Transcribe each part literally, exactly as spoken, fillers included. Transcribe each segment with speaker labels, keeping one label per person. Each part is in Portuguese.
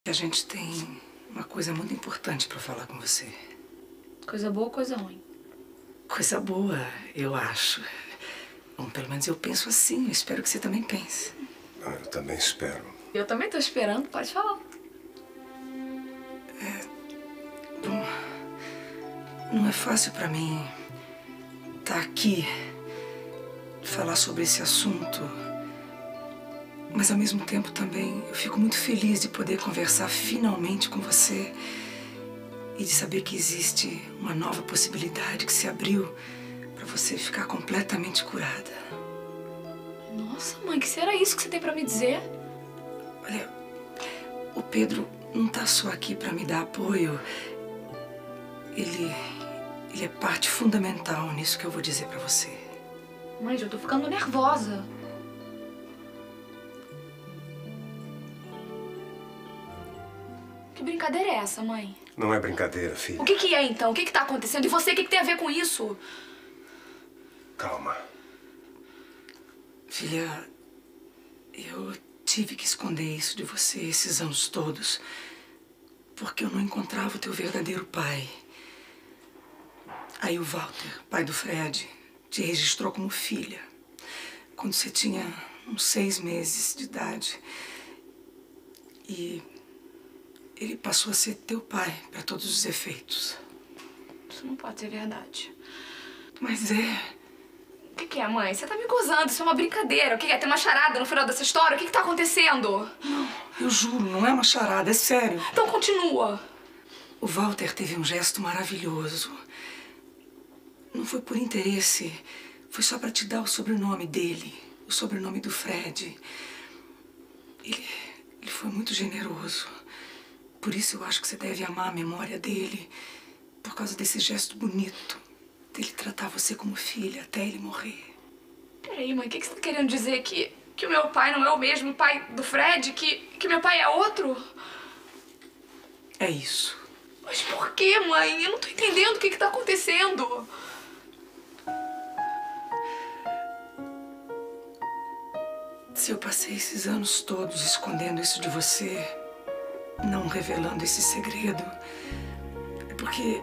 Speaker 1: A gente tem uma coisa muito importante pra falar com você.
Speaker 2: Coisa boa ou coisa ruim?
Speaker 1: Coisa boa, eu acho. Bom, pelo menos eu penso assim. Eu espero que você também pense.
Speaker 3: Ah, eu também espero.
Speaker 2: Eu também tô esperando, pode falar.
Speaker 1: É... Bom, não é fácil pra mim estar aqui, falar sobre esse assunto. Mas, ao mesmo tempo, também, eu fico muito feliz de poder conversar finalmente com você e de saber que existe uma nova possibilidade que se abriu para você ficar completamente curada.
Speaker 2: Nossa, mãe, que será isso que você tem pra me dizer?
Speaker 1: Olha, o Pedro não tá só aqui para me dar apoio. Ele, ele é parte fundamental nisso que eu vou dizer para você.
Speaker 2: Mãe, eu tô ficando nervosa. Que brincadeira é essa, mãe?
Speaker 3: Não é brincadeira, filha.
Speaker 2: O que que é, então? O que que tá acontecendo? E você, o que que tem a ver com isso?
Speaker 3: Calma.
Speaker 1: Filha, eu tive que esconder isso de você esses anos todos, porque eu não encontrava o teu verdadeiro pai. Aí o Walter, pai do Fred, te registrou como filha, quando você tinha uns seis meses de idade. E ele passou a ser teu pai, para todos os efeitos.
Speaker 2: Isso não pode ser verdade.
Speaker 1: Mas é.
Speaker 2: O que que é, mãe? Você tá me gozando, isso é uma brincadeira. O que que é? Tem uma charada no final dessa história? O que que tá acontecendo?
Speaker 1: Não, eu juro, não é uma charada, é sério.
Speaker 2: Então continua.
Speaker 1: O Walter teve um gesto maravilhoso. Não foi por interesse, foi só para te dar o sobrenome dele, o sobrenome do Fred. Ele, ele foi muito generoso. Por isso eu acho que você deve amar a memória dele, por causa desse gesto bonito, dele tratar você como filha até ele morrer.
Speaker 2: Peraí, mãe, o que que você tá querendo dizer? Que, que o meu pai não é o mesmo pai do Fred? Que, que meu pai é outro?
Speaker 1: É isso.
Speaker 2: Mas por quê, mãe? Eu não tô entendendo o que que tá acontecendo.
Speaker 1: Se eu passei esses anos todos escondendo isso de você, não revelando esse segredo, é porque...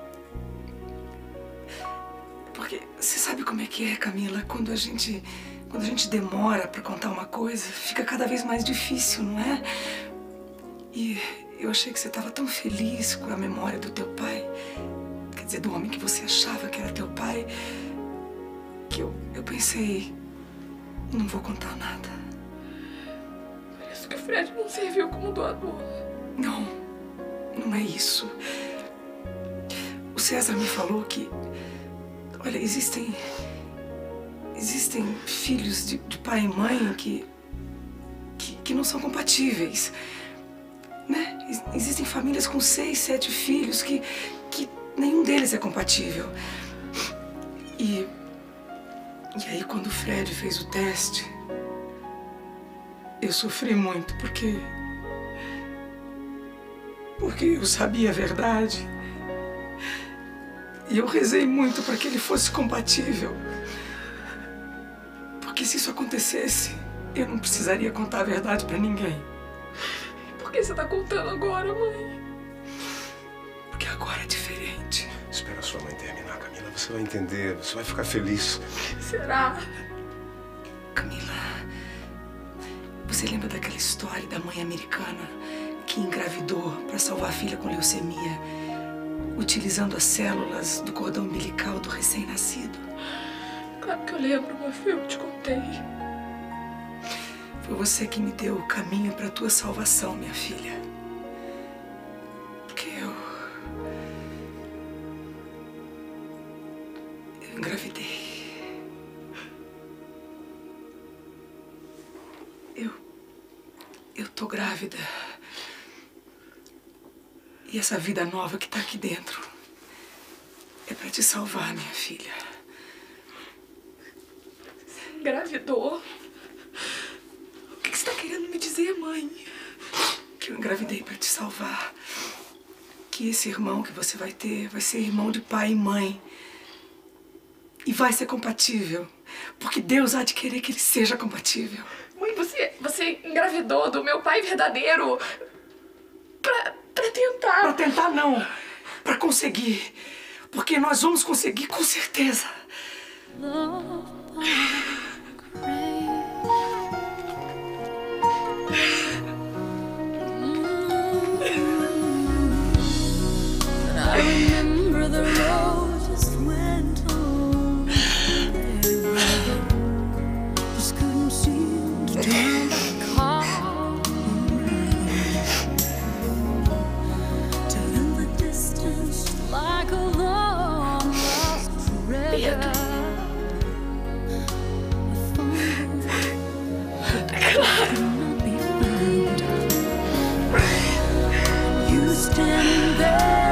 Speaker 1: Porque você sabe como é que é, Camila? Quando a gente, quando a gente demora pra contar uma coisa, fica cada vez mais difícil, não é? E eu achei que você estava tão feliz com a memória do teu pai, quer dizer, do homem que você achava que era teu pai, que eu, eu pensei, não vou contar nada.
Speaker 2: Por isso que o Fred não serviu como doador.
Speaker 1: Não, não é isso. O César me falou que, olha, existem, existem filhos de, de pai e mãe que, que, que não são compatíveis, né? Existem famílias com seis, sete filhos que, que nenhum deles é compatível. E, e aí, quando o Fred fez o teste, eu sofri muito, porque... Porque eu sabia a verdade. E eu rezei muito para que ele fosse compatível. Porque se isso acontecesse, eu não precisaria contar a verdade para ninguém.
Speaker 2: Por que você tá contando agora, mãe?
Speaker 1: Porque agora é diferente.
Speaker 3: Espera sua mãe terminar, Camila. Você vai entender, você vai ficar feliz.
Speaker 2: Será?
Speaker 1: Camila, você lembra daquela história da mãe americana que engravidou para salvar a filha com leucemia, utilizando as células do cordão umbilical do recém-nascido?
Speaker 2: Claro que eu lembro, meu filho, eu te contei.
Speaker 1: Foi você que me deu o caminho para a tua salvação, minha filha. Porque eu... Eu engravidei. Eu... Eu tô grávida. E essa vida nova que tá aqui dentro é pra te salvar, minha filha.
Speaker 2: Você engravidou? O que você tá querendo me dizer, mãe?
Speaker 1: Que eu engravidei pra te salvar. Que esse irmão que você vai ter vai ser irmão de pai e mãe. E vai ser compatível. Porque Deus há de querer que ele seja compatível.
Speaker 2: Mãe, você, você engravidou do meu pai verdadeiro.
Speaker 1: tentar, não. Pra conseguir. Porque nós vamos conseguir, com certeza.
Speaker 4: You stand there.